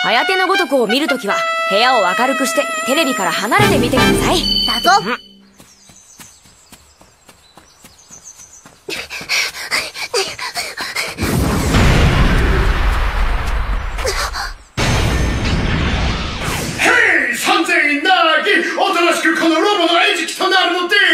颯のごとくを見るときは、部屋を明るくして、テレビから離れて見てください。 だぞ。 へい、3000円なき、おとなしくこのロボの餌食となるのです。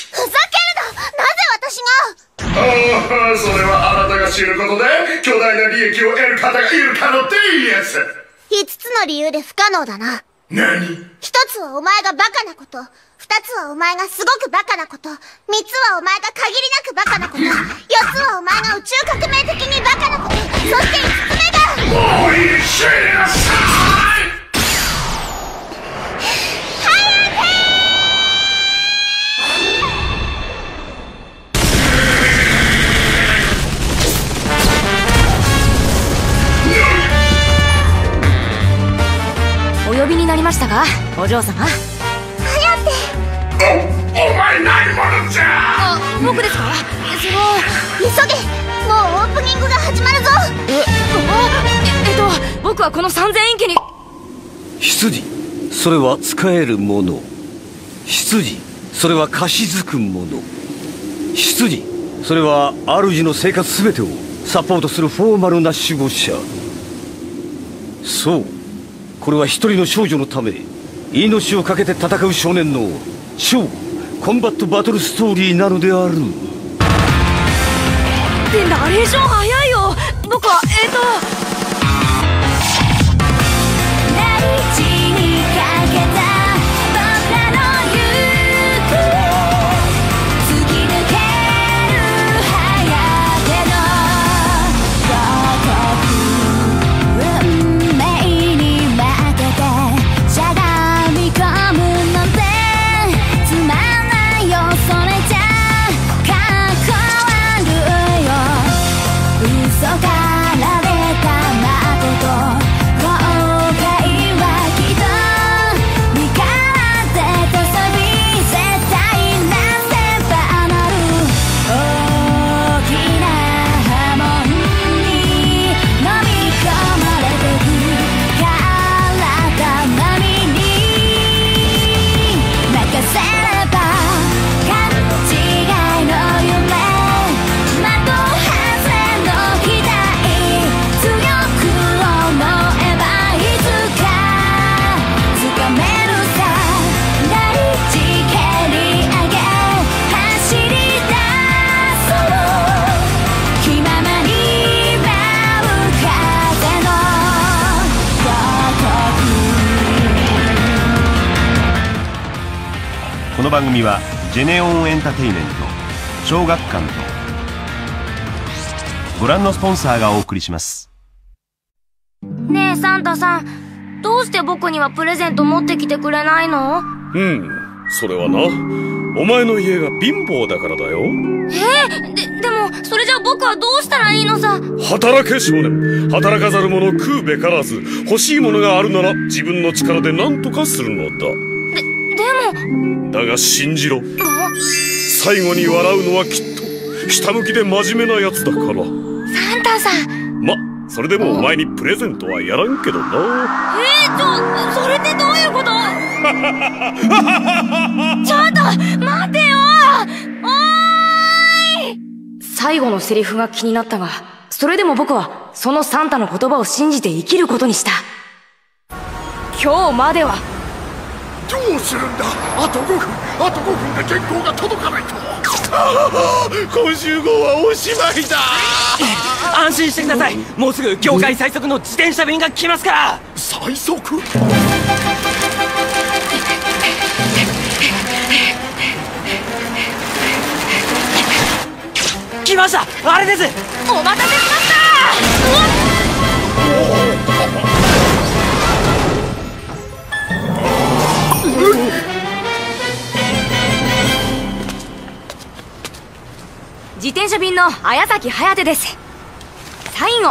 ふざけるな。なぜ私が。 ああ、それはあなたが知ることで巨大な利益を得る方がいるかのです 5つの理由で不可能だな。 何？ 1つはお前がバカなこと、2つはお前がすごくバカなこと、3つはお前が限りなくバカなこと、4つはお前が宇宙革命的にバカなこと、そして5つ目が。 もういい、死になさい。 お呼びになりましたか、お嬢様。 お前何者じゃ。 僕ですか。 急げ、もうオープニングが始まるぞ。 僕はこの3000円家に。 羊、それは使えるもの。羊、それは貸し付くもの。羊、それは主の生活全てをサポートするフォーマルな守護者。そう、これは一人の少女のため命を懸けて戦う少年の超コンバットバトルストーリーなのである。 ってナレーション早いよ。僕は大地にかけた僕らの勇気を突き抜ける颯の運命に負けてしゃがみ込むなんてつまんないよ。それじゃかっこ悪いよ。嘘から出た誠、後悔はきっと身から出たサビ、絶対なせばなる大きな波紋に飲み込まれてく体波に任せれば勘違いの夢、的外れの期待、強く思えばいつか掴めるさ。大地蹴り上げ走り出そう、気ままに舞う風のごとこの番組はジェネオンエンターテイメント、小学館とご覧のスポンサーがお送りします。 ねえサンタさん、どうして僕にはプレゼント持ってきてくれないの？ それはな、お前の家が貧乏だからだよ。 でもそれじゃ僕はどうしたらいいのさ。 働け少年、働かざる者食うべからず、欲しいものがあるなら自分の力で何とかするのだ。 でもだが信じろ、最後に笑うのはきっとひたむきで真面目なやつだから。 サンタさん。 それでもお前にプレゼントはやらんけどな。 それってどういうこと？ちょっと待てよ。おーい。最後のセリフが気になったが、それでも僕はそのサンタの言葉を信じて生きることにした。今日までは。 どうするんだ。あと5分で原稿が届かないと。 今週号はおしまいだ。 安心してください。もうすぐ業界最速の自転車便が来ますから。 最速？ 来ました、あれです。 お待たせしました。自転車便の綾崎颯です。サインを。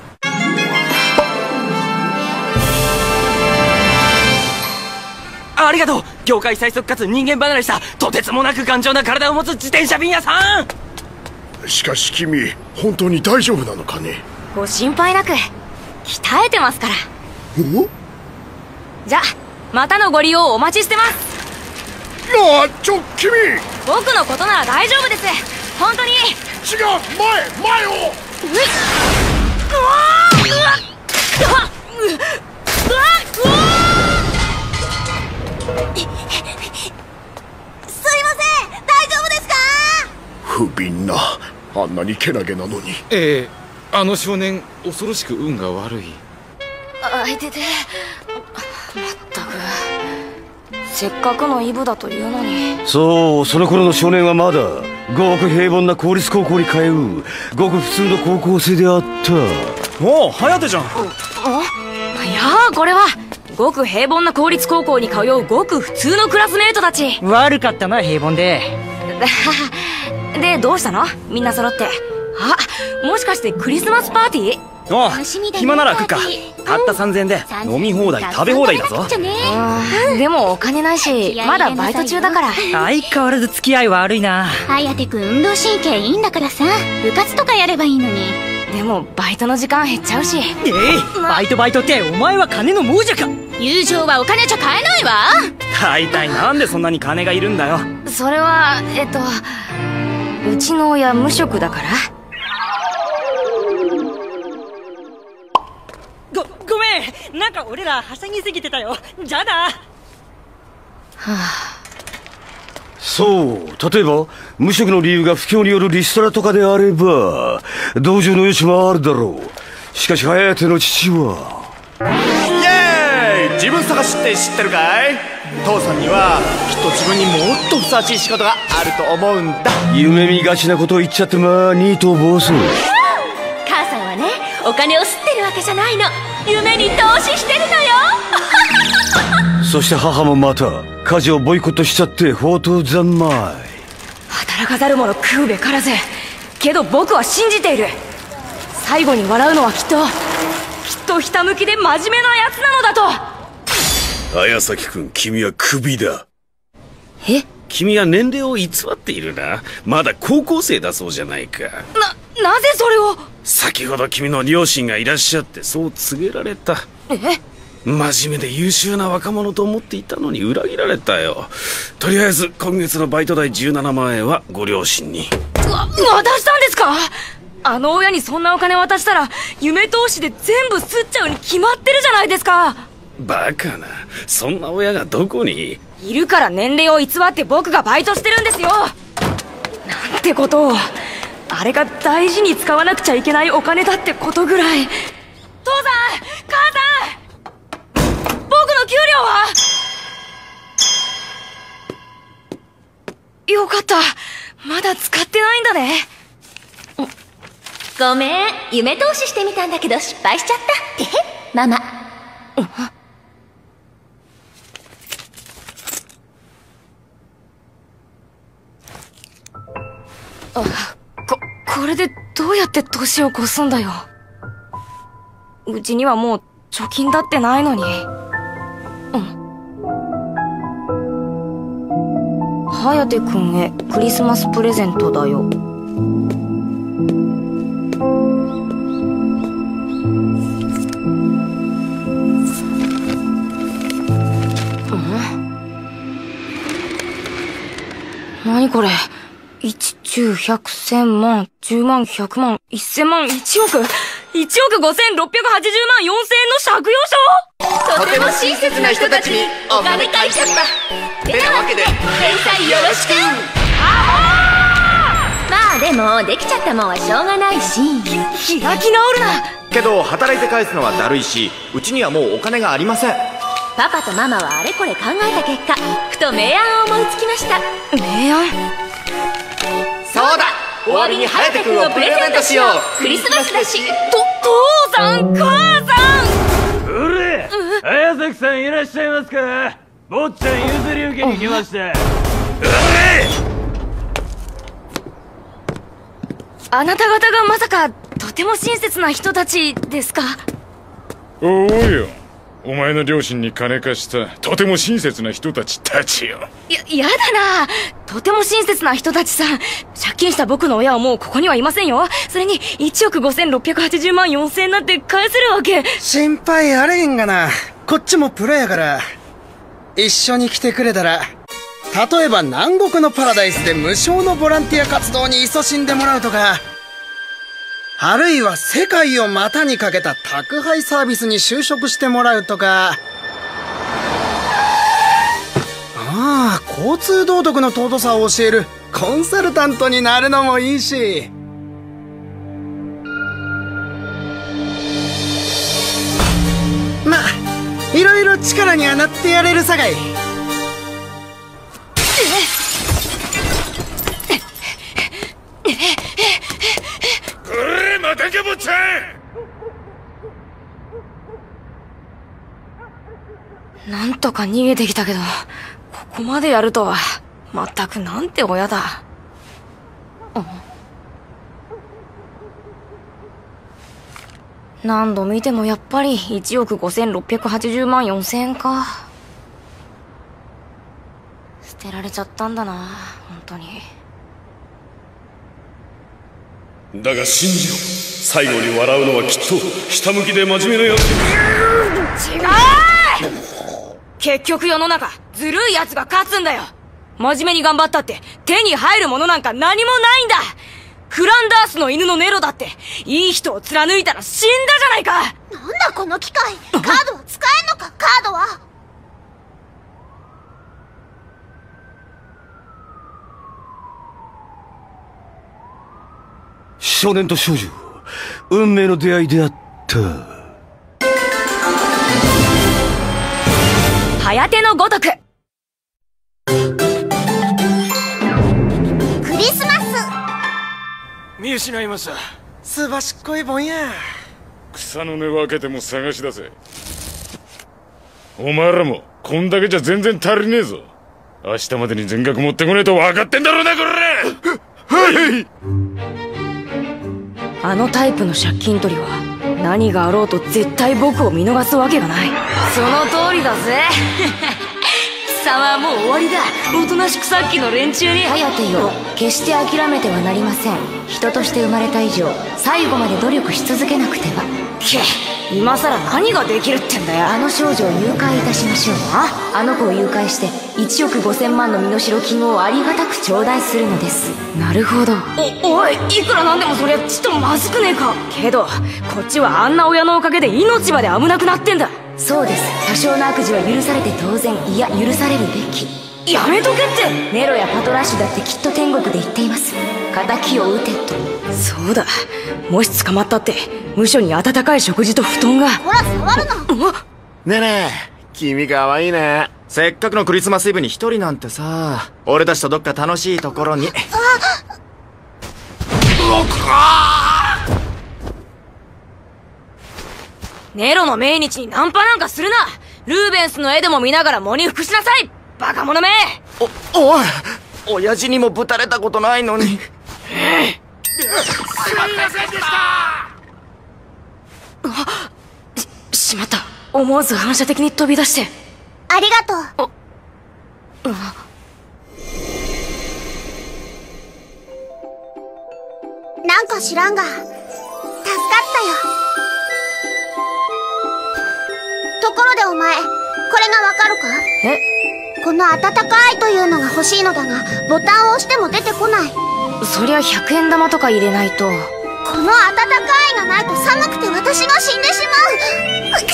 ありがとう。業界最速かつ人間離れしたとてつもなく頑丈な体を持つ自転車便屋さん。 しかし君、本当に大丈夫なのかね。 ご心配なく。鍛えてますから。 じゃあまたのご利用お待ちしてます。 君僕のことなら大丈夫です。本当に。 違う、前を。 すいません、大丈夫ですか？ 不憫な、あんなにけなげなのに。 あの少年恐ろしく運が悪い。 あいてて、まったくせっかくのイブだというのに。 そう、その頃の少年はまだごく平凡な公立高校に通うごく普通の高校生であった。 おお、颯じゃん。 いやー、これはごく平凡な公立高校に通うごく普通のクラスメートたち。 悪かったな、平凡で。 で、どうしたの？みんな揃って。あ、もしかしてクリスマスパーティー？ おう、暇なら食うか。たった3000円で飲み放題食べ放題だぞ。 でもお金ないし、まだバイト中だから。 相変わらず付き合い悪いな。 颯くん運動神経いいんだからさ、部活とかやればいいのに。 でもバイトの時間減っちゃうし。 バイトってお前は金の亡者か。 友情はお金じゃ買えないわ。 大体なんでそんなに金がいるんだよ。 それはうちの親無職だから。 ごめん、なんか俺らはしゃぎすぎてたよ。じゃあな。 そう、例えば無職の理由が不況によるリストラとかであれば同情の余地もあるだろう。しかし颯の父はイエーイ、自分探しって知ってるかい？父さんにはきっと自分にもっとふさわしい仕事があると思うんだ。 夢見がちなことを言っちゃってまあニートボス。 母さんはね、お金を吸ってるわけじゃないの。夢に投資してるのよ。 そして母もまた家事をボイコットしちゃってフォートザンマイ。 働かざる者食うべからず。けど僕は信じている。最後に笑うのはきっとひたむきで真面目なやつなのだと。 綾崎君、君はクビだ。 え？ 君は年齢を偽っているな。まだ高校生だそうじゃないか。 なぜそれを？ 先ほど君の両親がいらっしゃってそう告げられた。真面目で優秀な若者と思っていたのに裏切られたよ。とりあえず今月のバイト代17万円はご両親に。 渡したんですか？あの親にそんなお金渡したら夢投資で全部吸っちゃうに決まってるじゃないですか。 バカな、そんな親がどこにいるから年齢を偽って僕がバイトしてるんですよ。なんてことを。あれが大事に使わなくちゃいけないお金だってことぐらい。父さん、母さん、僕の給料は？よかった、まだ使ってないんだね。 ごめん、夢投資してみたんだけど失敗しちゃった。てへ、ママ。 これでどうやって年を越すんだよ。うちにはもう貯金だってないのに。颯くんへクリスマスプレゼントだよ。何これ。1、10、100、1000万、10万、100万、1000万、1億 !1 億5680万4000円の借用書。 とても親切な人たちにお金借りちゃった。てなわけで連載よろしく。 まあでもできちゃったもんはしょうがないし。 開き直るな。 けど働いて返すのはだるいし、うちにはもうお金がありません。 パパとママはあれこれ考えた結果、ふと明暗を思いつきました。 明暗？ そうだ、終わりに颯君をプレゼントしよう。 クリスマスだし。 父さん、母さん。 うれ、綾崎さんいらっしゃいますか？坊ちゃん譲り受けに来ました。 あなた方がまさかとても親切な人たちですか？ おや、 お前の両親に金貸したとても親切な人たちたちよ。 やだな。とても親切な人たちさ。借金した僕の親はもうここにはいませんよ。それに1億5680万4000円なんて返せるわけ。 心配あれへんがな。こっちもプロやから一緒に来てくれたら、例えば南国のパラダイスで無償のボランティア活動に勤しんでもらうとか、あるいは世界を股にかけた宅配サービスに就職してもらうとか、ああ、交通道徳の尊さを教えるコンサルタントになるのもいいし。まあいろいろ力にはなってやれるさかい。 またけぼっちゃん。なんとか逃げてきたけど、ここまでやるとは。まったくなんて親だ。何度見てもやっぱり1億5680万4000円か。捨てられちゃったんだな、本当に。 だが信じろ、最後に笑うのはきっと下向きで真面目なやつ。 違う。結局世の中ずるい奴が勝つんだよ。真面目に頑張ったって手に入るものなんか何もないんだ。フランダースの犬のネロだっていい人を貫いたら死んだじゃないか。 なんだこの機械。カードは使えんのか。カードは少年と少女、運命の出会いであった。 颯のごとく。 クリスマス。 見失いました。 すばしっこいぼんや。 草の根分けても探し出せ。お前らもこんだけじゃ全然足りねえぞ。明日までに全額持ってこねえと分かってんだろうな、これ。はい。 あのタイプの借金取りは何があろうと絶対僕を見逃すわけがない。その通りだぜ。貴様はもう終わりだ。おとなしくさっきの連中に。颯よ、決して諦めてはなりません。人として生まれた以上最後まで努力し続けなくては。今さら何ができるってんだよ。あの少女を誘拐いたしましょう。あの子を誘拐して1億5000万の身代金をありがたく頂戴するのです。なるほど。おい、いくらなんでもそりゃちっとまずくねえか。けどこっちはあんな親のおかげで命まで危なくなってんだ。そうです。多少の悪事は許されて当然、いや許されるべき。やめとけって。ネロやパトラッシュだってきっと天国で言っています。仇を討てと。そうだ、もし捕まったって無所に温かい食事と布団が。 ほら触るな。 ねえねえ、君かわいいね。せっかくのクリスマスイブに一人なんてさ、俺たちとどっか楽しいところに。 ネロの命日にナンパなんかするな。ルーベンスの絵でも見ながら喪に服しなさい、バカ者め。 おい、親父にもぶたれたことないのに。 すみませんでした。 しまった。思わず反射的に飛び出して。 ありがとう。なんか知らんが助かったよ。ところでお前、これがわかるか？この温かいというのが欲しいのだが、ボタンを押しても出てこない。 そりゃ100円玉とか入れないと。 この温かいがないと寒くて私が死んでしまう。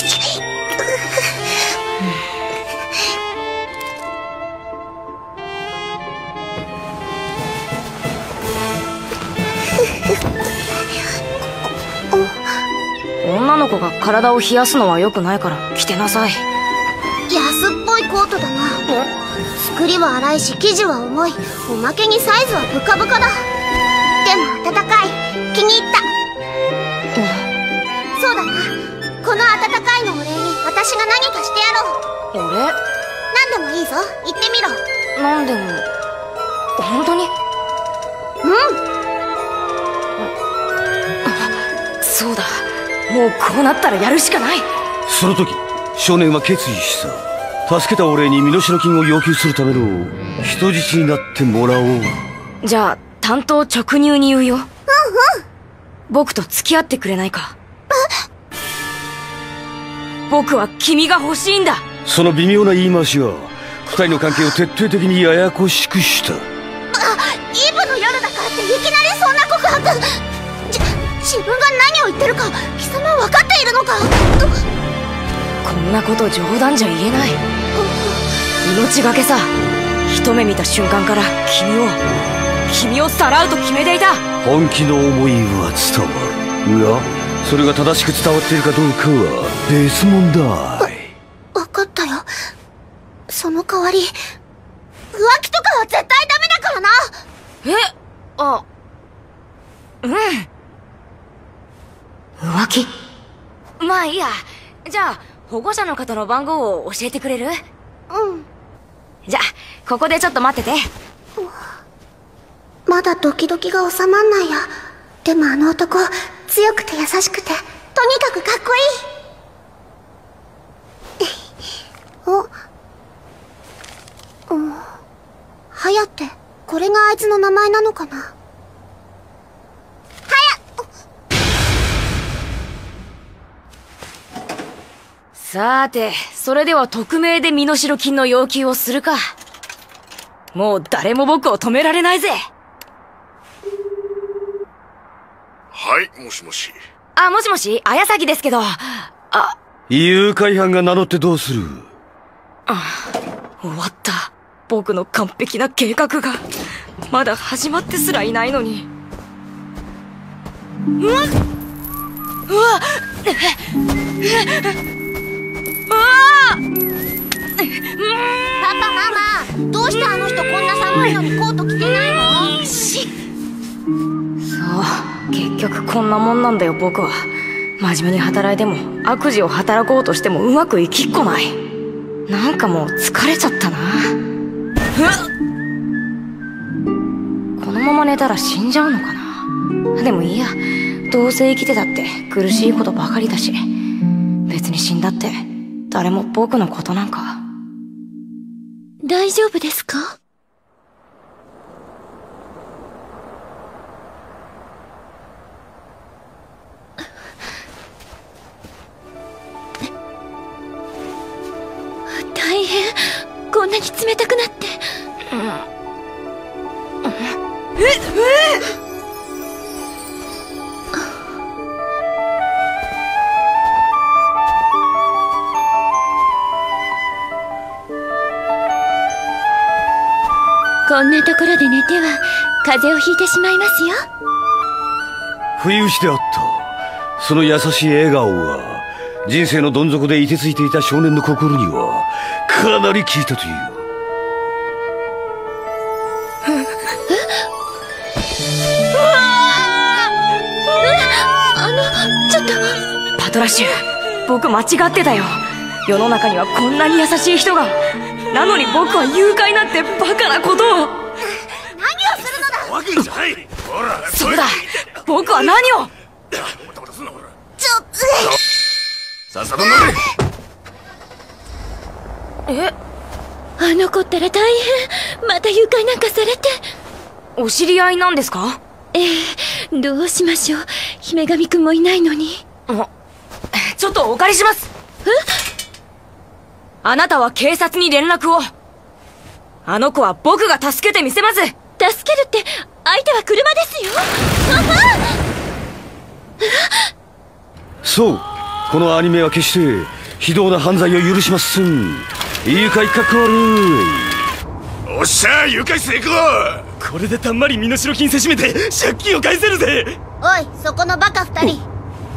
女の子が体を冷やすのは良くないから着てなさい。 安っぽいコートだな。作りは粗いし生地は重い。おまけにサイズはブカブカだ。でも暖かい。気に入った。そうだな、この暖かいのお礼に私が何かしてやろう。 俺？ 何でもいいぞ、言ってみろ。 何でも。本当に？ うん。 そうだ、もうこうなったらやるしかない。 その時少年は決意した。助けたお礼に身代金を要求するための人質になってもらおう。 じゃあ単刀直入に言うよ。僕と付き合ってくれないか。僕は君が欲しいんだ。 その微妙な言い回しが二人の関係を徹底的にややこしくした。 イブの夜だからっていきなりそんな告白。自分が何を言ってるか貴様は分かっているのか。 こんなこと冗談じゃ言えない。命がけさ。一目見た瞬間から君をさらうと決めていた。 本気の思いは伝わるが、それが正しく伝わっているかどうかは別問題。 分かったよ。その代わり浮気とかは絶対ダメだからな。 浮気？まあいいや。じゃあ保護者の方の番号を教えてくれる？じゃあここでちょっと待ってて。 まだドキドキが収まんないや。でもあの男強くて優しくてとにかくかっこいい。ハヤって、これがあいつの名前なのかな。ハヤ！さて、それでは匿名で身代金の要求をするか。もう誰も僕を止められないぜ。 はい、もしもし。 もしもし、綾崎ですけど。 誘拐犯が名乗ってどうする？ 終わった。僕の完璧な計画がまだ始まってすらいないのに。 パパママ、どうしてあの人こんな寒いのにコート着てないの？ そう、結局こんなもんなんだよ。僕は真面目に働いても悪事を働こうとしてもうまくいきっこない。なんかもう疲れちゃったな。このまま寝たら死んじゃうのかな。でもいいや、どうせ生きてたって苦しいことばかりだし、別に死んだって誰も僕のことなんか。 大丈夫ですか？大変、こんなに冷たくなって。こんなところで寝ては風邪をひいてしまいますよ。 不意打ちであった。その優しい笑顔が人生のどん底で凍てついていた少年の心にはかなり効いたという。 ちょっとパトラッシュ、僕間違ってたよ。世の中にはこんなに優しい人が。なのに僕は誘拐なんてバカなことを。 何をするのだ。 わけじゃない。ほら、 そうだ、僕は何を。 さっさと乗れ。 あの子ったら大変。また誘拐なんかされて。 お知り合いなんですか？ どうしましょう。姫神くんもいないのに。 ちょっとお借りします。あなたは警察に連絡を。あの子は僕が助けてみせます。助けるって相手は車ですよ。 そう、このアニメは決して非道な犯罪を許しません。誘拐かっこ悪い。 おっしゃ、誘拐成功。 これでたんまり身代金せしめて借金を返せるぜ。 おい、そこのバカ二人。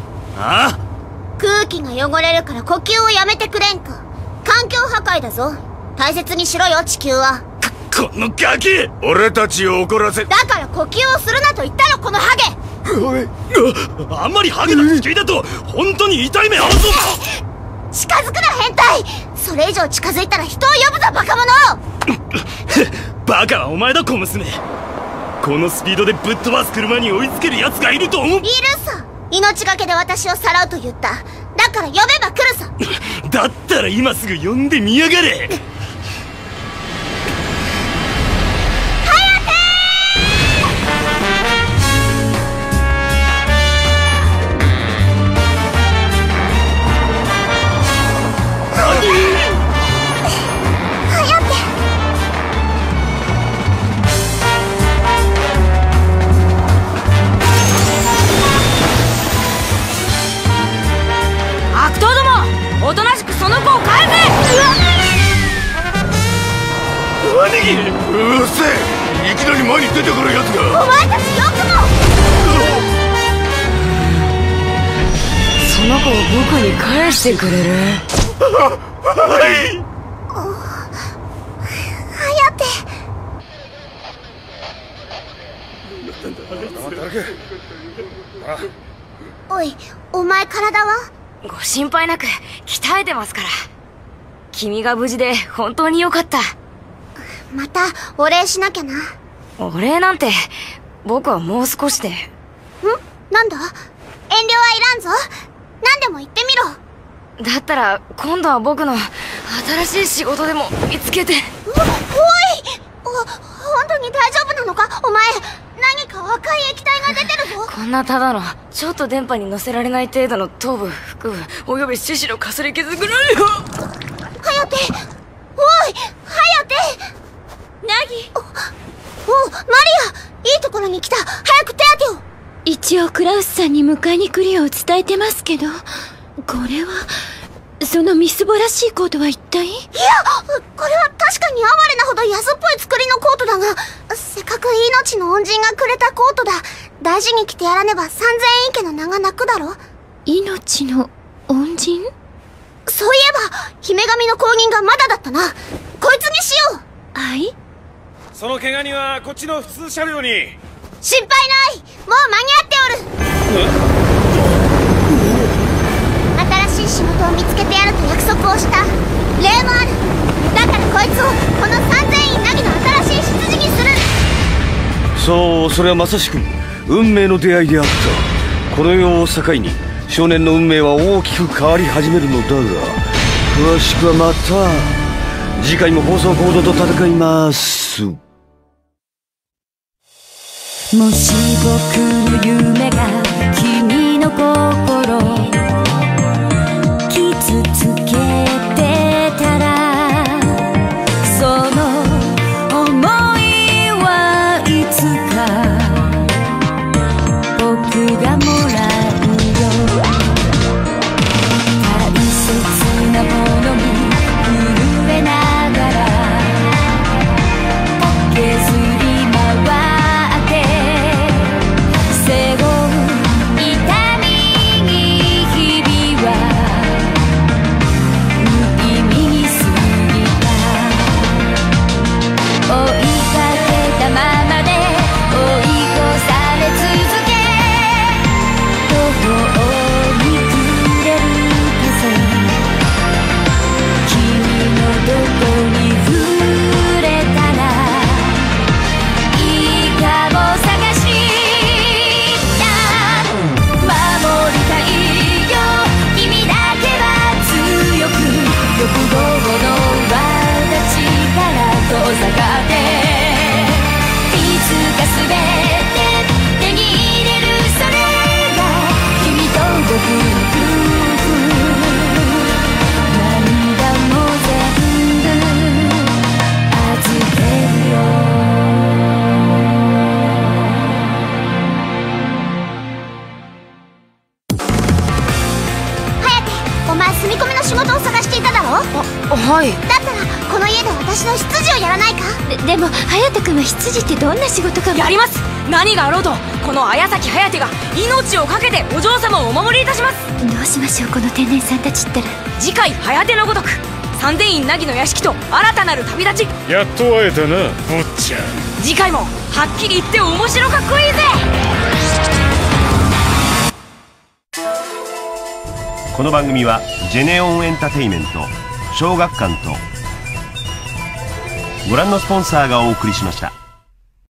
空気が汚れるから呼吸をやめてくれんか。環境破壊だぞ。大切にしろよ、地球は。 このガキ、俺たちを怒らせ。 だから呼吸をするなと言ったろ、このハゲ。 あんまりハゲな地球だと本当に痛い目あるぞ。 近づくな、変態。それ以上近づいたら人を呼ぶぞ、バカ者。 バカはお前だ、小娘。このスピードでぶっ飛ばす車に追いつける奴がいると思う？ いるさ。命がけで私をさらうと言った。だだから呼べば来るさ。 だったら今すぐ呼んでみやがれ。 おとなしくその子を返せ。 兄貴、うるせえ。いきなり前に出てくるやつが。 お前たちよくも。 その子を僕に返してくれる？ はい。 おい、お前体は？ ご心配なく鍛えてますから。君が無事で本当によかった。 またお礼しなきゃな。 お礼なんて僕はもう少しで。 なんだ？遠慮はいらんぞ。何でも言ってみろ。 だったら今度は僕の新しい仕事でも見つけて。 おい！本当に大丈夫なのか？お前何か赤い液体が出てるぞ。 こんなただのちょっと電波に乗せられない程度の頭部、腹部および四肢のかすり傷ぐらいよ。 颯！おい、颯！ ナギ！ お、マリア！いいところに来た。早く手当てを。 一応クラウスさんに迎えに来るよう伝えてますけど、これはそのみすぼらしいコートは一体？いや、 これは確かに哀れなほど安っぽい作りのコートだが、せっかく命の恩人がくれたコートだ。大事に着てやらねば3000井家の名が泣くだろ。 命の恩人？ そういえば姫神の後任がまだだったな。こいつにしよう。 はい。 その怪我人はこっちの普通車両に。 心配ない。もう間に合っておる。新しい仕事を見つけてやると約束をした。礼もある。だからこいつをこの3000井ナギの新しい執事にする。 そう、それはまさしく運命の出会いであった。この世を境に少年の運命は大きく変わり始めるのだが、詳しくはまた次回も放送コードと戦います。 もし僕の夢が君の心傷つけてたら、その想いはいつか僕がもらうよ。大切なものに震えながら削り回って背負う痛みに日々は無意味に過ぎた。追いかけたままで追い越され続け、途方に暮れる風、君のどこに触れたらいいかも探した守りたいよ。君だけは強く欲望の輪立ちから遠ざかって、いつか全て手に入れる。それが君と僕の夫婦。涙も全部預けるよ。 お前住み込みの仕事を探していただろ。 はい。 だったらこの家で私の執事をやらないか。 でも颯君は執事ってどんな仕事か。 やります。何があろうとこの綾崎颯が命を懸けてお嬢様をお守りいたします。 どうしましょうこの天然さんたちったら。 次回颯のごとく3000院凪の屋敷と新たなる旅立ち。 やっと会えたな坊ちゃん。 次回もはっきり言って面白かっこいいぜ。 この番組はジェネオンエンターテイメント、小学館とご覧のスポンサーがお送りしました。